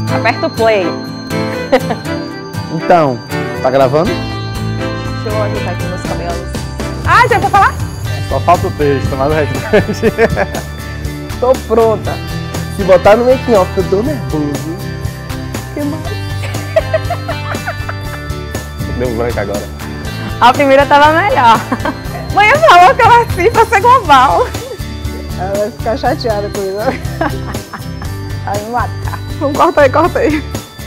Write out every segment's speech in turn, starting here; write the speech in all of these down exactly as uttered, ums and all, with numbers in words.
Aperta o play. Então, tá gravando? Deixa eu ajeitar aqui meus cabelos. Ah, já pra falar? Só falta o texto, mas o restante. Tô pronta. Se botar no making off, eu tô nervoso. Que mais? Deu branco agora. A primeira tava melhor. Mãe falou que ela assim pra ser global. Ela vai ficar chateada com isso. Vai me matar. Vamos, corta aí, corta aí.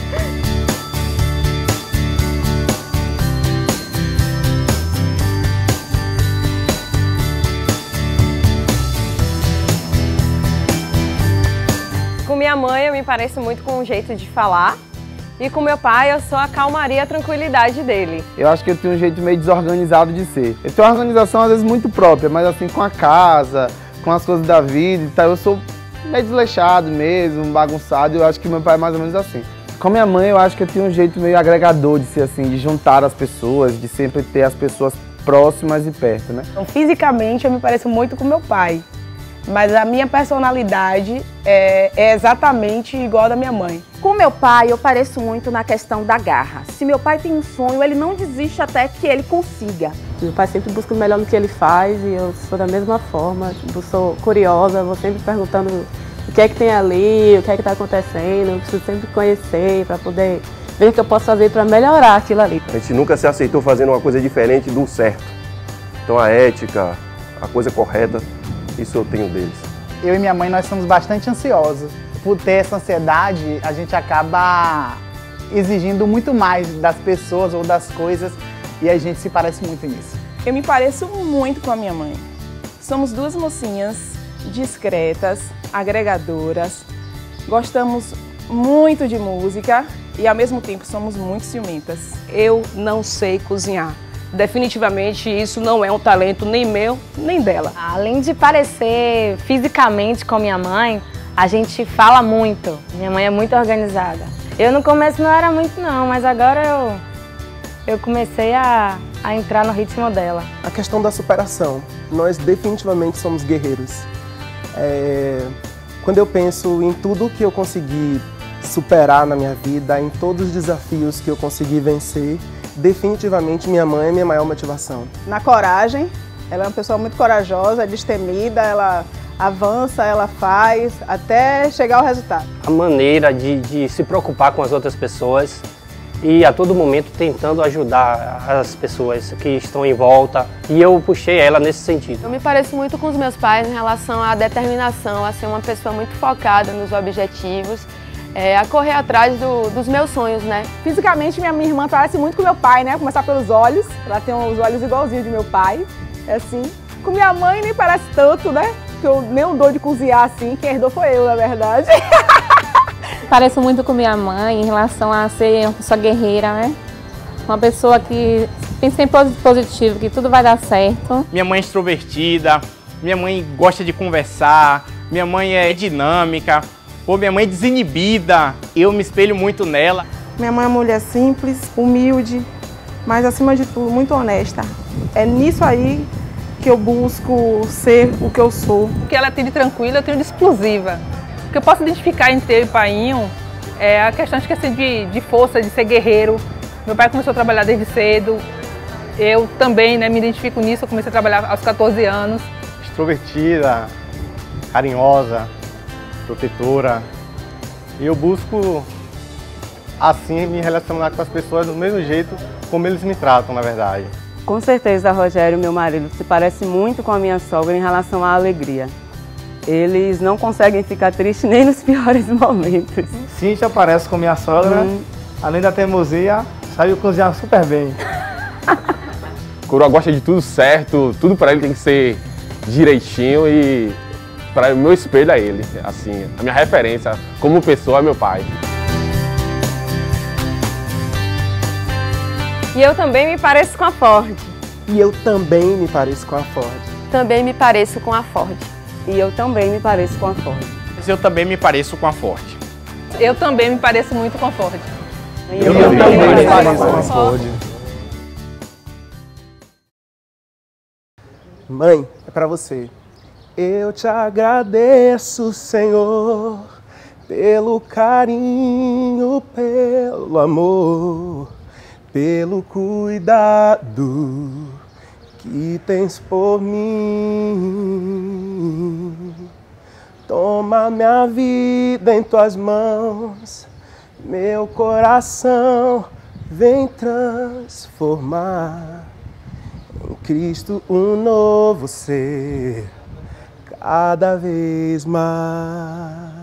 Com minha mãe eu me pareço muito com o jeito de falar. E com meu pai eu sou a calmaria e a tranquilidade dele. Eu acho que eu tenho um jeito meio desorganizado de ser. Eu tenho uma organização às vezes muito própria, mas assim com a casa, com as coisas da vida e tal, eu sou meio desleixado mesmo, bagunçado, e eu acho que meu pai é mais ou menos assim. Com minha mãe eu acho que eu tenho um jeito meio agregador de ser assim, de juntar as pessoas, de sempre ter as pessoas próximas e perto, né? Então, fisicamente eu me pareço muito com meu pai, mas a minha personalidade é, é exatamente igual a da minha mãe. Com meu pai, eu pareço muito na questão da garra. Se meu pai tem um sonho, ele não desiste até que ele consiga. Meu pai sempre busca o melhor no que ele faz e eu sou da mesma forma. Tipo, sou curiosa, vou sempre perguntando o que é que tem ali, o que é que está acontecendo. Eu preciso sempre conhecer para poder ver o que eu posso fazer para melhorar aquilo ali. A gente nunca se aceitou fazendo uma coisa diferente do certo. Então a ética, a coisa correta, isso eu tenho deles. Eu e minha mãe, nós somos bastante ansiosos. Por ter essa ansiedade, a gente acaba exigindo muito mais das pessoas ou das coisas e a gente se parece muito nisso. Eu me pareço muito com a minha mãe. Somos duas mocinhas discretas, agregadoras, gostamos muito de música e ao mesmo tempo somos muito ciumentas. Eu não sei cozinhar. Definitivamente isso não é um talento nem meu, nem dela. Além de parecer fisicamente com minha mãe, a gente fala muito. Minha mãe é muito organizada. Eu no começo não era muito não, mas agora eu, eu comecei a, a entrar no ritmo dela. A questão da superação. Nós definitivamente somos guerreiros. É, quando eu penso em tudo que eu consegui superar na minha vida, em todos os desafios que eu consegui vencer, definitivamente minha mãe é minha maior motivação. Na coragem, ela é uma pessoa muito corajosa, destemida, ela avança, ela faz, até chegar ao resultado. A maneira de, de se preocupar com as outras pessoas e a todo momento tentando ajudar as pessoas que estão em volta, e eu puxei ela nesse sentido. Eu me pareço muito com os meus pais em relação à determinação, a ser uma pessoa muito focada nos objetivos, é, a correr atrás do, dos meus sonhos, né? Fisicamente, minha, minha irmã parece muito com meu pai, né? Começar pelos olhos, ela tem os olhos igualzinhos de meu pai, é assim. Com minha mãe nem parece tanto, né? Que eu nem dou de cozinhar assim, quem herdou foi eu, na verdade. Pareço muito com minha mãe em relação a ser uma pessoa guerreira, né? Uma pessoa que pensa em positivo, que tudo vai dar certo. Minha mãe é extrovertida, minha mãe gosta de conversar, minha mãe é dinâmica, pô, minha mãe é desinibida, eu me espelho muito nela. Minha mãe é uma mulher simples, humilde, mas acima de tudo, muito honesta. É nisso aí que eu busco ser o que eu sou. O que ela tem de tranquila, eu tenho de explosiva. O que eu posso identificar entre eu e Painho é a questão de, de força, de ser guerreiro. Meu pai começou a trabalhar desde cedo, eu também, né, me identifico nisso, eu comecei a trabalhar aos quatorze anos. Extrovertida, carinhosa, protetora. E eu busco, assim, me relacionar com as pessoas do mesmo jeito como eles me tratam, na verdade. Com certeza, Rogério, meu marido, se parece muito com a minha sogra em relação à alegria. Eles não conseguem ficar tristes nem nos piores momentos. Cíntia parece com minha sogra, hum. Além da teimosia, sabe cozinhar super bem. Coroa gosta de tudo certo, tudo para ele tem que ser direitinho e para o meu espelho é ele, assim, a minha referência como pessoa é meu pai. E eu também me pareço com a Ford. E eu também me pareço com a Ford. Também me pareço com a Ford. E eu também me pareço com a Ford. Eu também me pareço com a Ford. Eu também me pareço muito com a Ford. Eu, eu também, também me pareço com a Ford. Mãe, é pra você. Eu te agradeço, Senhor, pelo carinho, pelo amor, pelo cuidado que tens por mim. Toma minha vida em tuas mãos, meu coração vem transformar em Cristo um novo ser, cada vez mais.